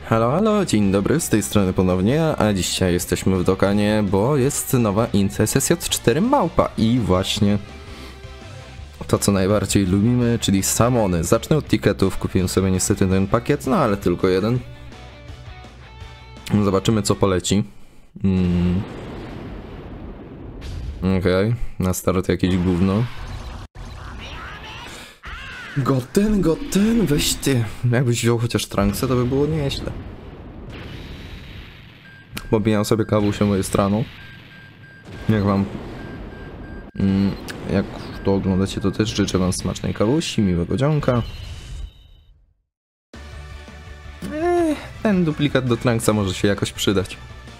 Halo, halo, dzień dobry, z tej strony ponownie, a dzisiaj jesteśmy w Dokanie, bo jest nowa int SSJ4 małpa i właśnie to, co najbardziej lubimy, czyli samony. Zacznę od ticketów, kupiłem sobie niestety ten pakiet, no ale tylko jeden. Zobaczymy, co poleci. Okej, na start jakieś gówno. Goten, weź ty. Jakbyś wziął chociaż Trunksę, to by było nieźle. Pobijam sobie kawusię mojej stroną. Jak wam... jak to oglądacie, to też życzę wam smacznej kawusi, miłego dzionka. Ten duplikat do Trunksa może się jakoś przydać.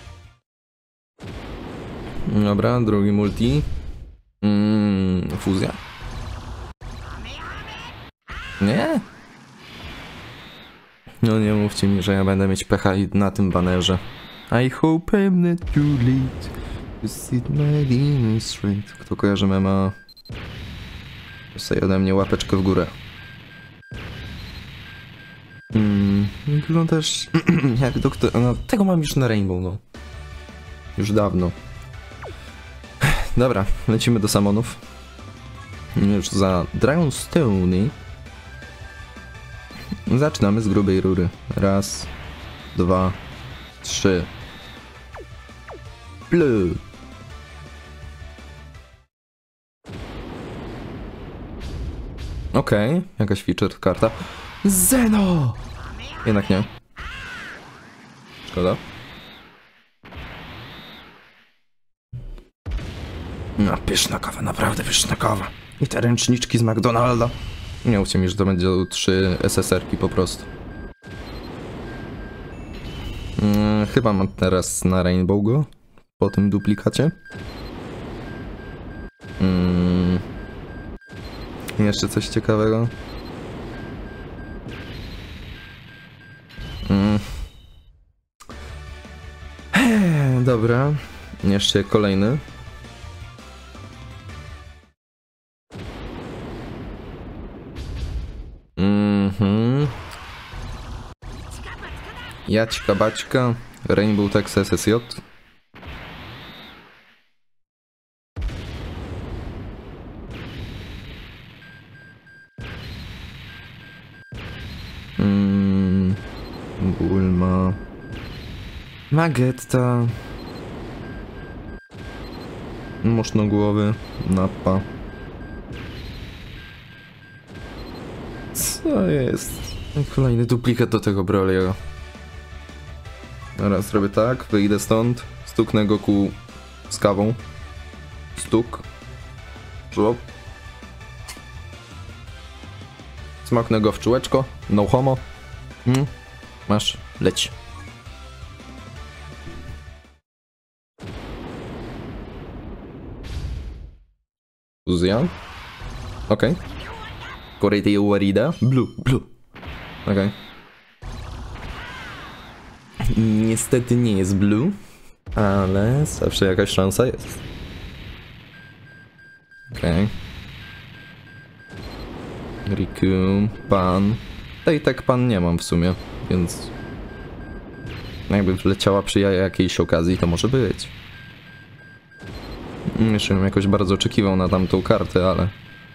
Dobra, drugi multi. Fuzja. Nie? No nie mówcie mi, że ja będę mieć pecha na tym banerze. I hope I'm not too late to sit my demon straight. Kto kojarzy mema? Dostaje ode mnie łapeczkę w górę. Wyglądasz jak doktor... No, tego mam już na Rainbow, no. Już dawno. Dobra, lecimy do samonów. Już za Dragonstone. Zaczynamy z grubej rury. Raz, dwa, trzy. Blue. Okej, jakaś featured karta. Zeno! Jednak nie. Szkoda. No, pyszna kawa, naprawdę pyszna kawa. I te ręczniczki z McDonalda. Nie mówcie mi, że to będzie 3 SSR-ki po prostu. Chyba mam teraz na Rainbow go. Po tym duplikacie. Jeszcze coś ciekawego. Dobra. Jeszcze kolejny. Jaćka baćka, Rainbow Texas SSJ. Bulma. Magetta. Mosznogłowy. Nappa. Co jest? Kolejny duplikat do tego Broliego. Teraz zrobię tak, wyjdę stąd, stuknę go z kawą. Stuk. Żłop. Smaknę go w czułeczko. No homo. Masz, leć. Fuzja. Okej. Korejte Warida. Blue. Okej. Niestety nie jest blue, ale zawsze jakaś szansa jest. Okej. Riku, pan. I tak pan nie mam w sumie, więc... jakby wleciała przy jakiejś okazji, to może być. Jeszcze bym jakoś bardzo oczekiwał na tamtą kartę, ale...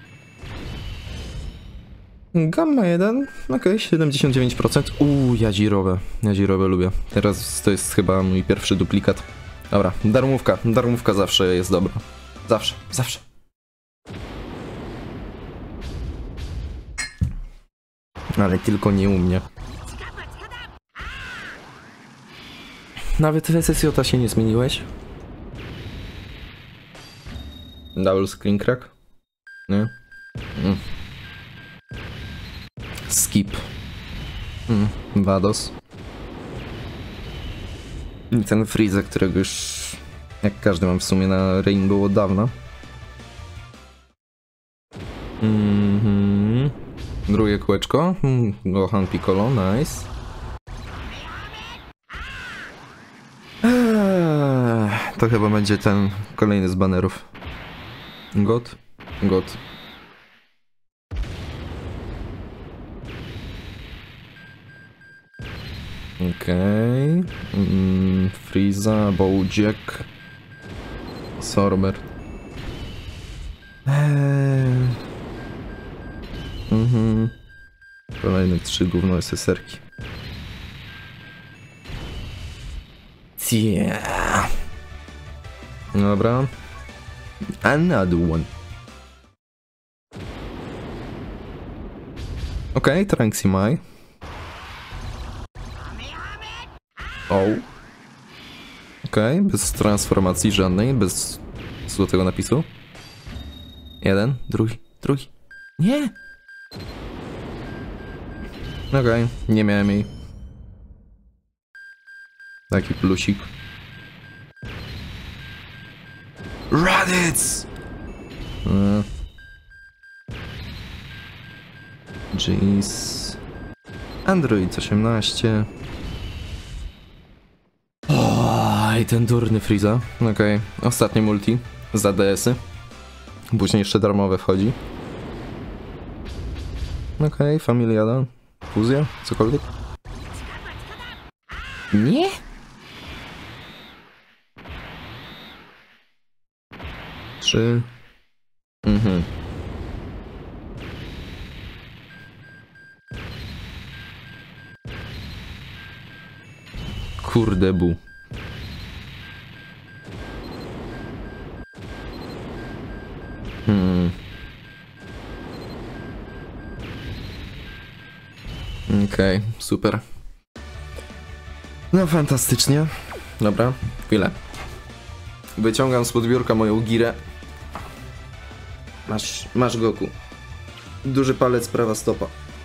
Gamma 1, okej, 79%. Yajirobe lubię. Teraz to jest chyba mój pierwszy duplikat. Dobra, darmówka zawsze jest dobra. Zawsze. Ale tylko nie u mnie. Nawet w SSJ się nie zmieniłeś? Double screen crack? Nie? Skip. Vados. I ten Freeza, którego już jak każdy mam w sumie na Rainbow od dawna. Drugie kółeczko. Gohan Piccolo, nice. To chyba będzie ten kolejny z banerów. God. Okej. Frieza, Bojack, Sorber. Kolejne 3 gówno SSR-ki. Yeah. Dobra. Another one. Okej, Trunks i Mai. Okej, bez transformacji żadnej, bez złotego napisu. Jeden, drugi. Nie! Okej, nie miałem jej. Taki plusik. Raditz! Jeez. Android 18. I ten durny Frieza. Okej, ostatnie multi z ADS-y. Później jeszcze darmowe wchodzi. Okej, Familiada. Fuzja? Cokolwiek? Nie? Trzy. Kurde bu. Okej, super. No fantastycznie. Dobra, chwilę. Wyciągam spod biurka moją girę. Masz Goku. Duży palec, prawa stopa.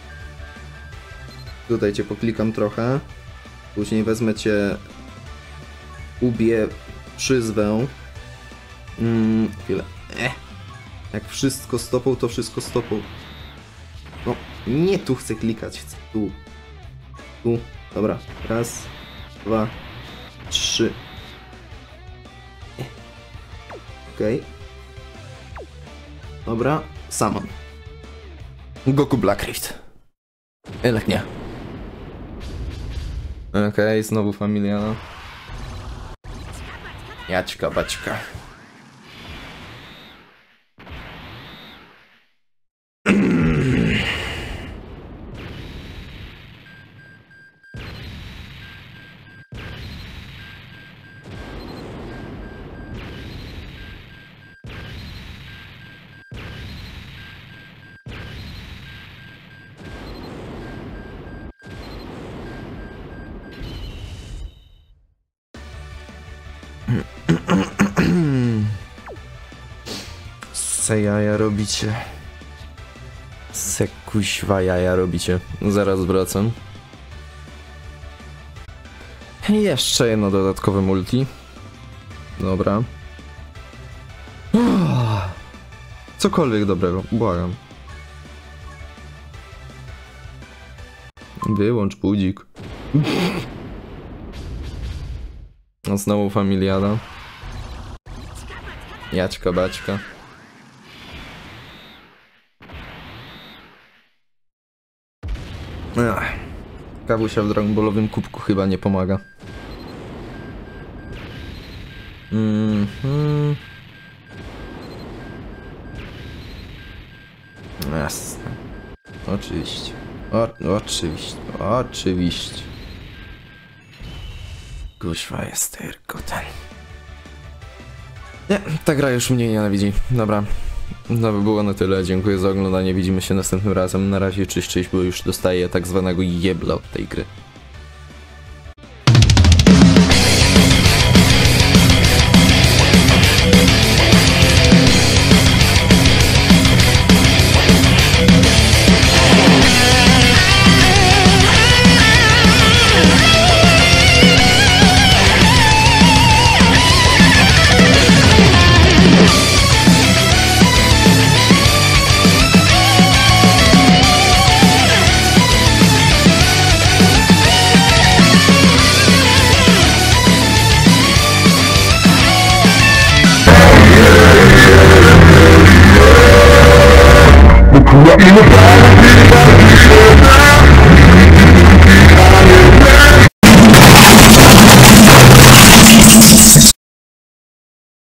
Tutaj cię poklikam trochę. Później wezmę cię, ubiję, przyzwę. Chwilę. Jak wszystko stopą, to wszystko stopą. No, nie tu chcę klikać, chcę tu. Tu, dobra. Raz, 2, 3. Okej. Dobra, Summon. Goku Black Rift. Jednak nie. Okej, znowu Familiana. Jaćka, baćka. Se jaja robicie. Se kuźwa jaja robicie. Zaraz wracam. Jeszcze jedno dodatkowe multi. Dobra. Cokolwiek dobrego, błagam. Wyłącz budzik. No znowu Familiada. Jaćka, baćka. Kawusia w Dragon Ballowym kubku chyba nie pomaga. Jasne. Oczywiście. Oczywiście. Kuźwa jest tylko ten. Nie, ta gra już mnie nienawidzi. Dobra. No by było na tyle. Dziękuję za oglądanie. Widzimy się następnym razem. Na razie cześć, bo już dostaję tak zwanego jebla od tej gry. What